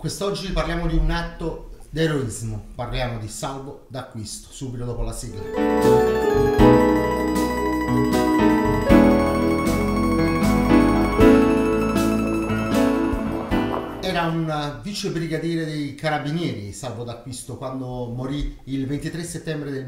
Quest'oggi parliamo di un atto d'eroismo, parliamo di Salvo D'Acquisto, subito dopo la sigla. Era un vice brigadiere dei carabinieri, Salvo D'Acquisto, quando morì il 23 settembre del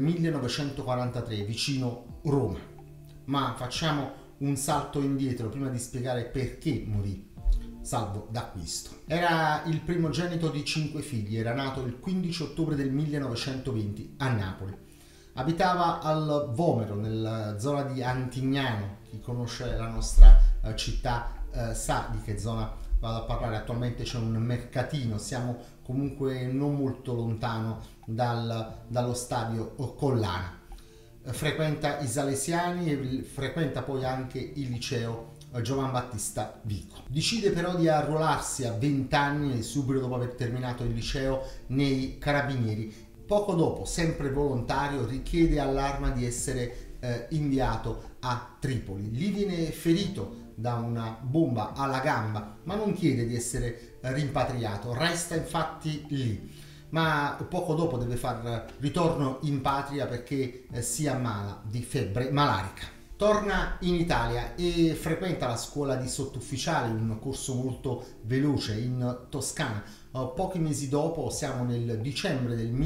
1943 vicino Roma. Ma facciamo un salto indietro prima di spiegare perché morì Salvo D'Acquisto. Era il primogenito di 5 figli, era nato il 15 ottobre del 1920 a Napoli. Abitava al Vomero, nella zona di Antignano. Chi conosce la nostra città sa di che zona vado a parlare. Attualmente c'è un mercatino, siamo comunque non molto lontano dallo stadio Collana. Frequenta i Salesiani e frequenta poi anche il liceo Giovan Battista Vico. Decide però di arruolarsi a 20 anni, subito dopo aver terminato il liceo, nei Carabinieri. Poco dopo, sempre volontario, richiede all'Arma di essere inviato a Tripoli. Lì viene ferito da una bomba alla gamba, ma non chiede di essere rimpatriato, resta infatti lì. Ma poco dopo deve far ritorno in patria perché si ammala di febbre malarica. Torna in Italia e frequenta la scuola di sottufficiali, un corso molto veloce in Toscana. Pochi mesi dopo, siamo nel dicembre del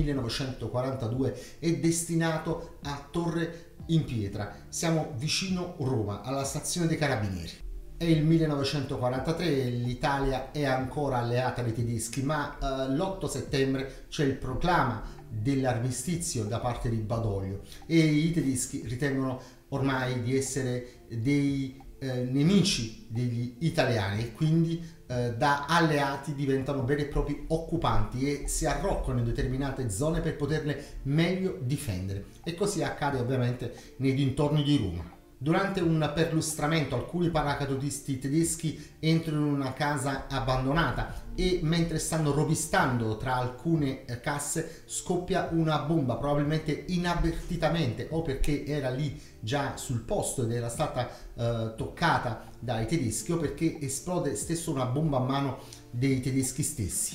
1942, è destinato a Torre in Pietra. Siamo vicino Roma, alla stazione dei Carabinieri. È il 1943, l'Italia è ancora alleata dai tedeschi, ma l'8 settembre c'è il proclama dell'armistizio da parte di Badoglio e i tedeschi ritengono ormai di essere dei nemici degli italiani e quindi da alleati diventano veri e propri occupanti e si arroccano in determinate zone per poterle meglio difendere, e così accade ovviamente nei dintorni di Roma. Durante un perlustramento alcuni paracadutisti tedeschi entrano in una casa abbandonata e mentre stanno rovistando tra alcune casse scoppia una bomba, probabilmente inavvertitamente o perché era lì già sul posto ed era stata toccata dai tedeschi o perché esplode stesso una bomba a mano dei tedeschi stessi.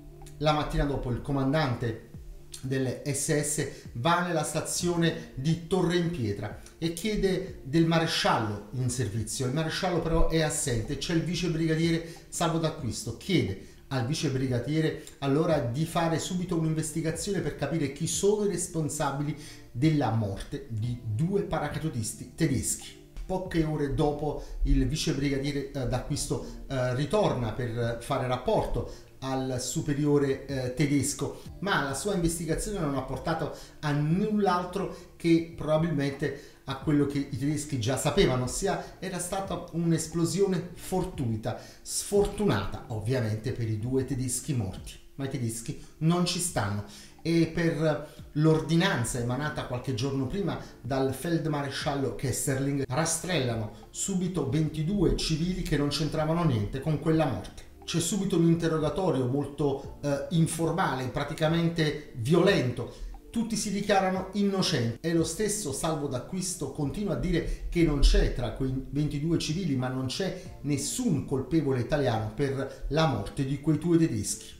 La mattina dopo il comandante delle SS va nella stazione di Torre in Pietra e chiede del maresciallo in servizio. Il maresciallo però è assente, c'è il vice brigadiere Salvo D'Acquisto. Chiede al vice brigadiere allora di fare subito un'investigazione per capire chi sono i responsabili della morte di 2 paracadutisti tedeschi. Poche ore dopo il vice brigadiere D'Acquisto ritorna per fare rapporto al superiore tedesco, ma la sua investigazione non ha portato a null'altro che probabilmente a quello che i tedeschi già sapevano, ossia era stata un'esplosione fortuita, sfortunata ovviamente per i 2 tedeschi morti, ma i tedeschi non ci stanno e per l'ordinanza emanata qualche giorno prima dal feldmaresciallo Kesselring rastrellano subito 22 civili che non c'entravano niente con quella morte. C'è subito un interrogatorio molto informale, praticamente violento. Tutti si dichiarano innocenti e lo stesso Salvo D'Acquisto continua a dire che non c'è tra quei 22 civili, ma non c'è nessun colpevole italiano per la morte di quei 2 tedeschi.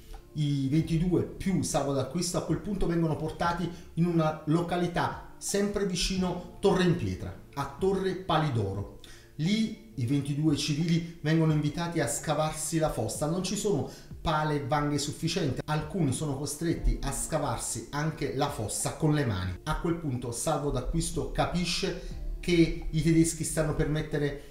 I 22 più Salvo D'Acquisto a quel punto vengono portati in una località sempre vicino Torre in Pietra, a Torre Palidoro. Lì i 22 civili vengono invitati a scavarsi la fossa, non ci sono pale e vanghe sufficienti, alcuni sono costretti a scavarsi anche la fossa con le mani. A quel punto Salvo D'Acquisto capisce che i tedeschi stanno per mettere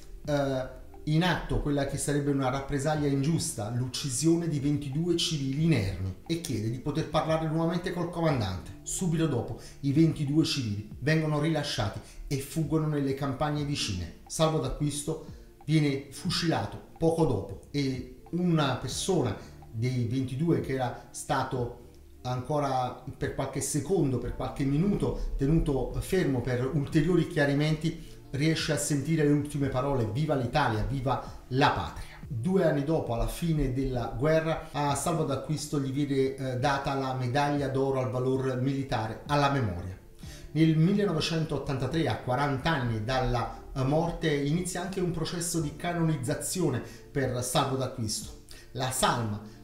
in atto quella che sarebbe una rappresaglia ingiusta, l'uccisione di 22 civili inermi, e chiede di poter parlare nuovamente col comandante. Subito dopo i 22 civili vengono rilasciati e fuggono nelle campagne vicine. Salvo D'Acquisto viene fucilato poco dopo e una persona dei 22 che era stato ancora per qualche secondo, per qualche minuto tenuto fermo per ulteriori chiarimenti, riesce a sentire le ultime parole: viva l'Italia, viva la patria. 2 anni dopo, alla fine della guerra, a Salvo D'Acquisto gli viene data la medaglia d'oro al valor militare alla memoria. Nel 1983, a 40 anni dalla morte, inizia anche un processo di canonizzazione per Salvo D'Acquisto. La salma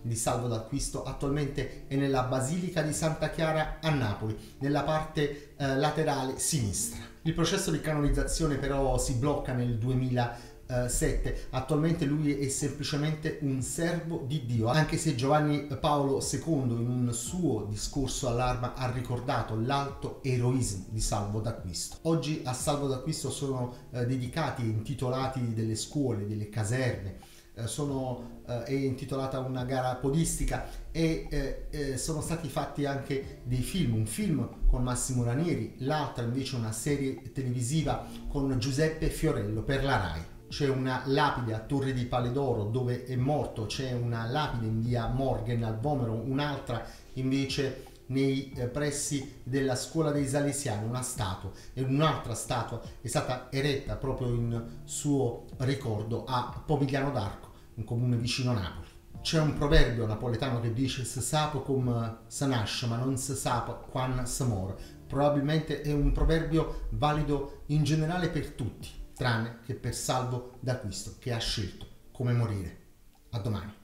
di Salvo d'Acquisto attualmente è nella Basilica di Santa Chiara a Napoli, nella parte laterale sinistra. Il processo di canonizzazione però si blocca nel 2007. Attualmente lui è semplicemente un servo di Dio, anche se Giovanni Paolo II in un suo discorso all'Arma ha ricordato l'alto eroismo di Salvo d'Acquisto. Oggi a Salvo d'Acquisto sono dedicati e intitolati delle scuole, delle caserme, è intitolata una gara podistica e sono stati fatti anche dei film, un film con Massimo Ranieri, l'altra invece una serie televisiva con Giuseppe Fiorello per la Rai. C'è una lapide a Torre di Paledoro dove è morto, c'è una lapide in via Morgan al Vomero, un'altra invece nei pressi della scuola dei Salesiani, una statua, e un'altra statua è stata eretta proprio in suo ricordo a Pomigliano d'Arco, un comune vicino Napoli. C'è un proverbio napoletano che dice "se sapo come se nasce, ma non se sapo quan se muore". Probabilmente è un proverbio valido in generale per tutti, tranne che per Salvo d'Acquisto, che ha scelto come morire. A domani.